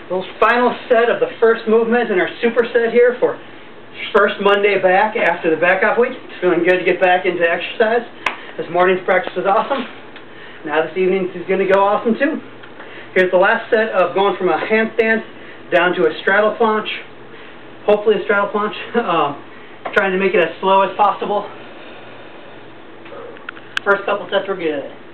Little final set of the first movement in our superset here for first Monday back after the back off week. It's feeling good to get back into exercise. This morning's practice was awesome. Now this evening's is going to go awesome too. Here's the last set of going from a handstand down to a straddle planche. Hopefully a straddle planche. Trying to make it as slow as possible. First couple sets were good.